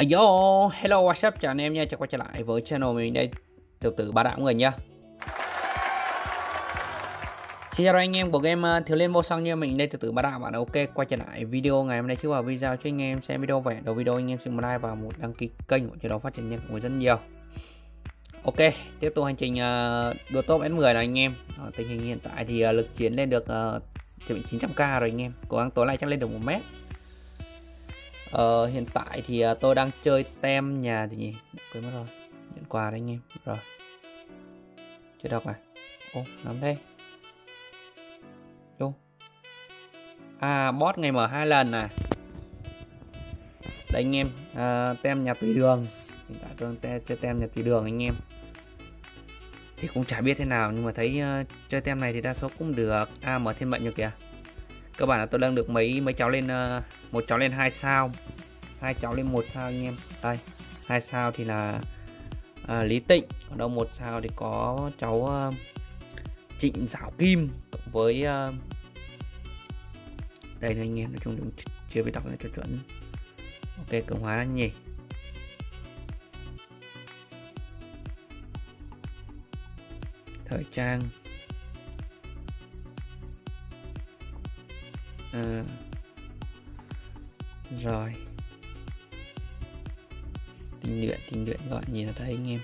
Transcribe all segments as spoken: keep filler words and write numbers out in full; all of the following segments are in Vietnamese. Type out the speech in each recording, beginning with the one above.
Yo, hello, what's up, chào anh em nha, chào quay trở lại với channel mình đây, Tiểu tử Bá Đạo mọi người nha. Xin chào anh em của game uh, Thiếu Liên Vô Song nha, mình đây Tiểu tử Bá Đạo bạn. Ok, quay trở lại video ngày hôm nay. Trước vào video cho anh em xem video vẻ đầu video, anh em xin một like và một đăng ký kênh của chế độ phát triển nhanh của người rất nhiều. Ok, tiếp tục hành trình uh, đua top S mười này anh em. Ở tình hình hiện tại thì uh, lực chiến lên được uh, chín trăm k rồi anh em, cố gắng tối nay chắc lên được một mét. Ờ, hiện tại thì uh, tôi đang chơi tem nhà gì nhỉ? Quên mất rồi. Nhận quà đấy anh em. Rồi. Chưa đọc à? Ô, nắm thế. Vô. À, boss ngày mở hai lần à. Đây anh em, uh, tem nhà tùy đường. Hiện tại tôi đang chơi tem nhà tùy đường anh em. Thì cũng chả biết thế nào, nhưng mà thấy uh, chơi tem này thì đa số cũng được. À, mở thiên mệnh rồi kìa. Cơ bản là tôi đang được mấy mấy cháu lên uh, một cháu lên hai sao, hai cháu lên một sao anh em. Đây, hai sao thì là à, Lý Tịnh, còn đâu một sao thì có cháu uh, Trịnh Giảo Kim cộng với uh... đây này anh em, nói chung cũng chưa biết đọc này cho chuẩn. Ok, cường hóa nhỉ. Thời trang. À, rồi tinh luyện tinh luyện gọi nhìn là thấy anh em.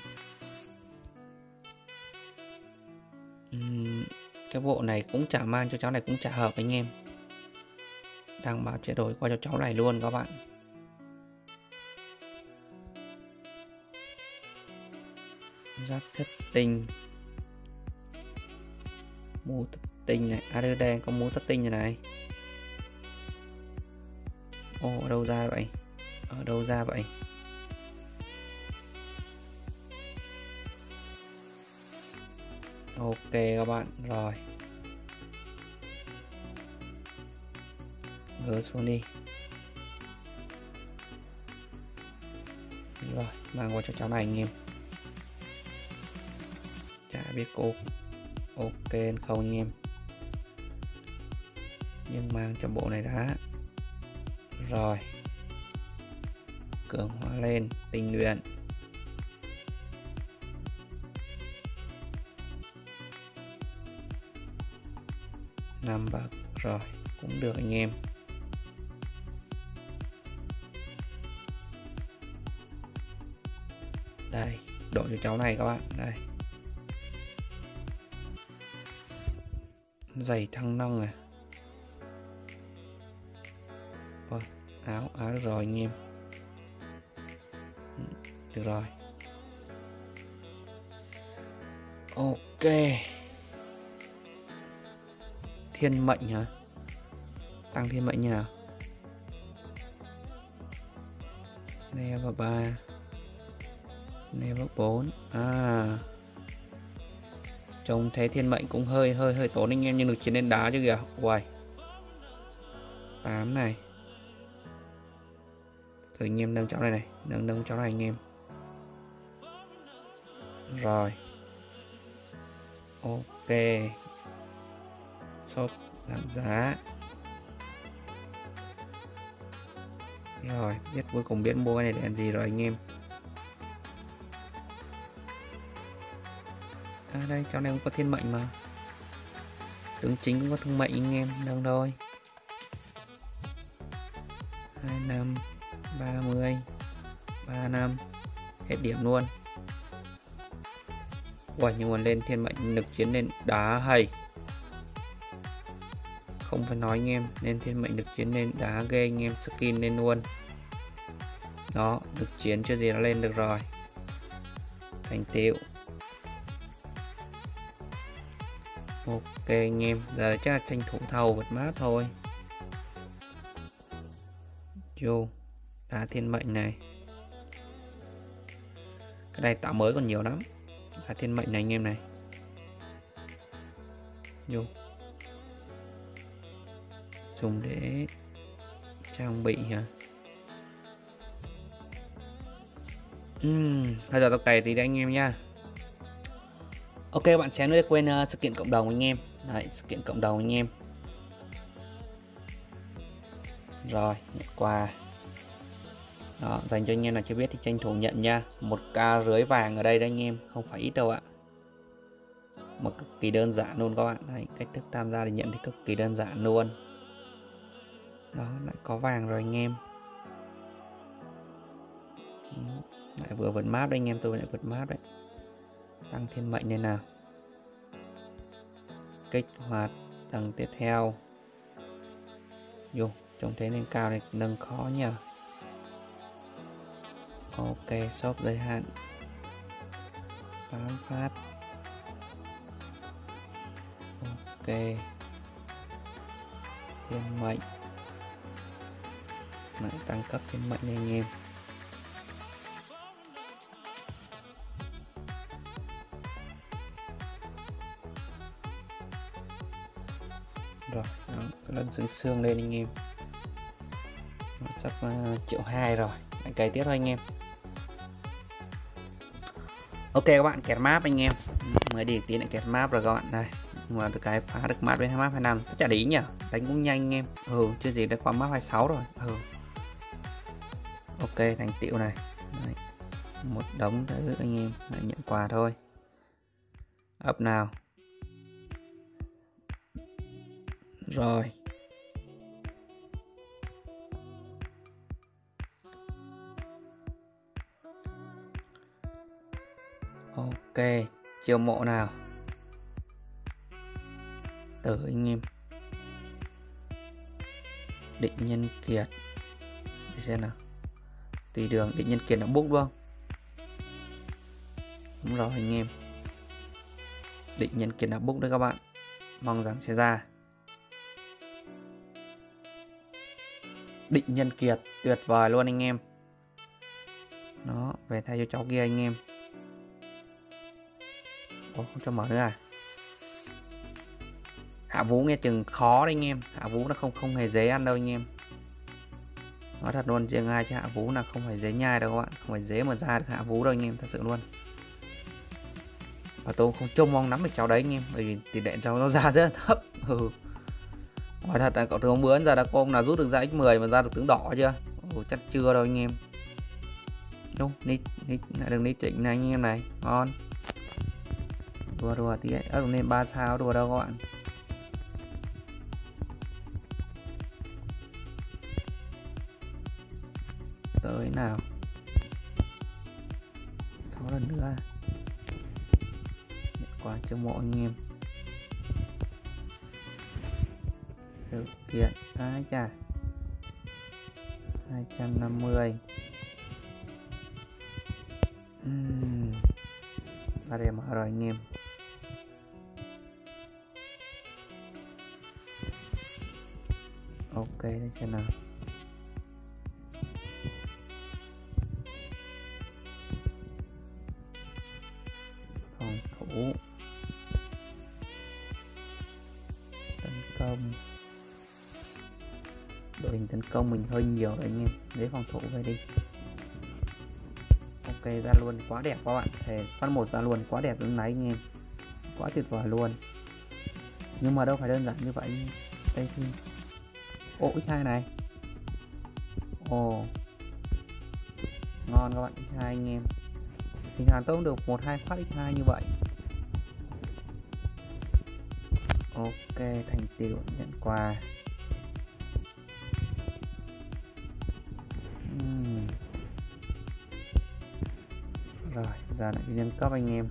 uhm, cái bộ này cũng chả mang cho cháu này, cũng chả hợp anh em. Đang bảo chế đổi qua cho cháu này luôn các bạn. Giáp thất tinh, mũ thất tinh này. À đây, đây có mũ thất tinh như này. Ồ, ở đâu ra vậy? Ở đâu ra vậy? Ok các bạn, rồi. Gỡ xuống đi. Rồi, mang qua cho cháu này anh em. Chả biết cô ok không anh em. Nhưng mang cho bộ này đã. Rồi. Cường hóa lên, tinh luyện. năm bậc, rồi, cũng được anh em. Đây, đổi cho cháu này các bạn, đây. Giày thăng năng à. Ôi, áo, áo được rồi anh em. Được rồi. Ok. Thiên mệnh hả? Tăng thiên mệnh như nào? Level ba, level bốn. À, trông thấy thiên mệnh cũng hơi hơi hơi tốn anh em, nhưng được chiến lên đá chứ kìa. Uầy, tám này. Thử anh em nâng cháu này này, nâng nâng cháu này anh em. Rồi. Ok. Shop giảm giá. Rồi, biết cuối cùng biết mua cái này để làm gì rồi anh em. À đây, cháu này cũng có thiên mệnh mà. Tướng chính cũng có thương mệnh anh em, nâng thôi. Hai năm, ba mươi, ba năm. Hết điểm luôn. Ui, nhưng mà lên thiên mệnh lực chiến lên đá hay. Không phải nói anh em, nên thiên mệnh lực chiến lên đá ghê anh em, skin lên luôn. Đó, lực chiến chưa gì nó lên được rồi. Thành tựu. Ok anh em, giờ chắc là tranh thủ thầu vật mát thôi. Vô, đá thiên mệnh này. Cái này tạo mới còn nhiều lắm. Đá thiên mệnh này anh em này. Vô. Dùng để trang bị hả? Uhm, bây giờ tôi cày tí đấy anh em nha. Ok bạn xé nữa quên uh, sự kiện cộng đồng anh em. Đấy, sự kiện cộng đồng anh em. Rồi, nhận quà. Đó, dành cho anh em nào chưa biết thì tranh thủ nhận nha. Một ca rưỡi vàng ở đây đấy anh em, không phải ít đâu ạ. Mà cực kỳ đơn giản luôn các bạn. Đấy, cách thức tham gia để nhận thì cực kỳ đơn giản luôn. Đó, lại có vàng rồi anh em. Lại vừa vượt map đấy anh em, tôi lại vượt map đấy. Tăng thiên mệnh này nào. Kích hoạt tầng tiếp theo. Vô, trông thế lên cao này nâng khó nhờ. Ok, shop giới hạn tám phát. Ok, thiên mệnh lại tăng cấp thiên mệnh anh em. Rồi, đó, lần xương xương lên anh em. Nó sắp uh, triệu hai rồi, lại cày tiếp thôi anh em. Ok các bạn, kẹt map anh em, mới đi tí lại kẹt map rồi các bạn. Đây, mà được cái phá được map với map hai năm, chắc chả để ý nhỉ, đánh cũng nhanh anh em. Ừ, chưa gì đã qua map hai sáu rồi. Ừ, ok, thành tựu này. Đấy, một đống thứ anh em, lại nhận quà thôi. Up nào. Rồi. Ok, chiêu mộ nào. Tử anh em. Định nhân kiệt. Để xem nào. Tùy đường, định nhân kiệt nó book đúng không? Đúng rồi anh em. Định nhân kiệt là book đấy các bạn. Mong rằng sẽ ra. Định nhân kiệt tuyệt vời luôn anh em. Nó về thay cho cháu kia anh em. Ồ, không cho mở nữa à? Hạ Vũ nghe chừng khó đấy anh em. Hạ Vũ nó không không hề dễ ăn đâu anh em. Nói thật luôn, riêng ai chứ Hạ Vũ là không phải dễ nhai đâu các bạn. Không phải dễ mà ra được Hạ Vũ đâu anh em, thật sự luôn. Và tôi không trông mong nắm được cháu đấy anh em, bởi vì tỷ lệ cháu nó ra rất là thấp. Ừ. Nói thật là cậu tướng bướn giờ đã có ông nào rút được ra ích mười mà ra được tướng đỏ chưa? Ừ, chắc chưa đâu anh em. Đúng, nít nít đừng nít chỉnh này anh em này, ngon. Đùa đùa tí ấy, ớt lên ba sao đùa đâu các bạn. Tới nào. sáu lần nữa. Nhận quà cho mộ anh em. Sự kiện ai chà. hai trăm năm mươi. Uhm. Ra đây mở rồi anh em. Ok, đây xem nào. Phòng thủ. Tấn công. Đội hình tấn công mình hơi nhiều rồi anh em. Lấy phòng thủ về đi. Ok, ra luôn quá đẹp các bạn. Thề phát một ra luôn quá đẹp đứng lấy anh em. Quá tuyệt vời luôn. Nhưng mà đâu phải đơn giản như vậy. Đây thì ô ích hai này. Ồ, ngon các bạn, ích hai anh em. Thì hàn tôi cũng được một hai phát ích hai như vậy. Ok, thành tựu nhận quà. uhm. Rồi, giờ lại đi nâng cấp anh em.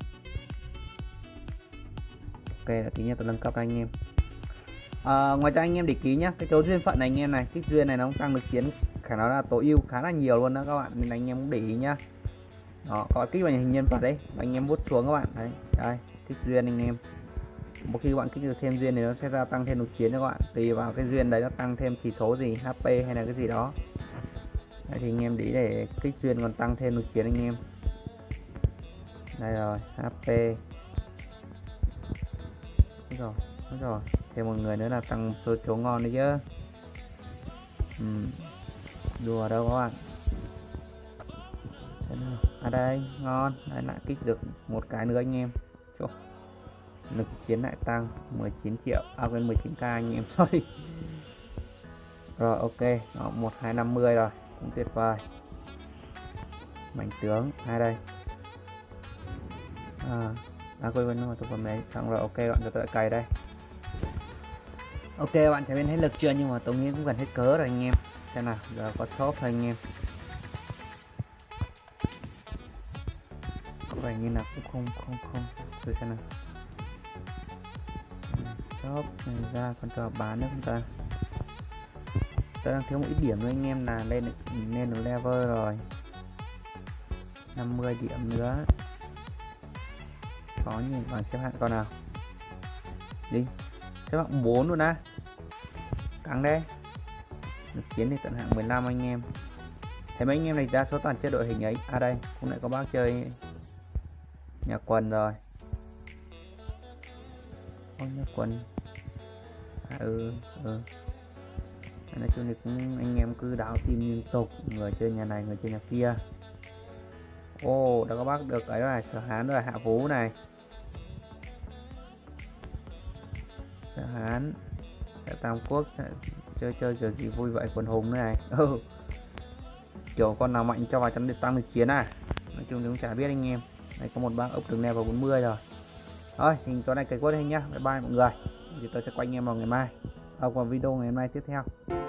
Ok, là tí nhất tôi nâng cấp anh em. À, ngoài ra anh em để ký nhá, cái chỗ duyên phận này anh em này, kích duyên này nó cũng tăng được chiến khả năng là tối ưu khá là nhiều luôn đó các bạn, nên anh em cũng để ý nhá. Đó, có kích vào hình nhân vật đấy, anh em bút xuống các bạn đấy, đây kích duyên anh em. Một khi các bạn kích được thêm duyên thì nó sẽ gia tăng thêm đột chiến cho các bạn, tùy vào cái duyên đấy nó tăng thêm chỉ số gì, hát pê hay là cái gì đó. Đấy, thì anh em để để kích duyên còn tăng thêm đột chiến anh em. Đây rồi, hát pê. Đúng rồi, đúng rồi. Thêm một người nữa là tăng số chỗ ngon đấy chứ. Ừ. Đùa đâu các bạn. À đây, ngon. Đây lại kích được một cái nữa anh em. Chỗ. Lực chiến lại tăng mười chín triệu, à quên mười chín k anh em, sorry. Rồi ok, đó, một hai năm mươi rồi, cũng tuyệt vời. Mảnh tướng hai đây. À, à quên quên thực phẩm đấy. Xong rồi, ok bạn cho tôi cày đây. Ok bạn thấy bên hết lực chưa, nhưng mà tôi nghĩ cũng gần hết cớ rồi anh em. Xem nào, giờ có shop thôi anh em. Có vẻ như là cũng không không không. Thử xem nào. Shop này ra còn cho bán nữa không ta? Tôi đang thiếu một ít điểm nữa anh em, là lên lên được level rồi. năm mươi điểm nữa. Có nhìn bảng xếp hạng con nào. Đi. Xếp hạng bốn luôn á. Căng đấy. Được chiến thì tận hạng mười lăm anh em. Thấy mấy anh em này đa số toàn chơi đội hình ấy. À đây, cũng lại có bác chơi nhà quần rồi. Không, nhà quần. À, ừ, ừ. Nói chung thì cũng anh em cứ đảo team liên tục, người chơi nhà này, người chơi nhà kia. Ô, oh, đã có bác được ấy rồi, Sở Hán rồi, Hạ Vũ này. Sở Hán, Sở Tam Quốc, chơi chơi kiểu gì vui vậy, quần hùng này. Ừ. Kiểu con nào mạnh cho vào trong để tăng được chiến à. Nói chung thì cũng chả biết anh em. Đây có một bác ốc đường level bốn mươi rồi. Thôi thì chỗ này cái quất đây nhá. Bye bye mọi người. Thì tôi sẽ quay anh em vào ngày mai, hoặc vào video ngày mai tiếp theo.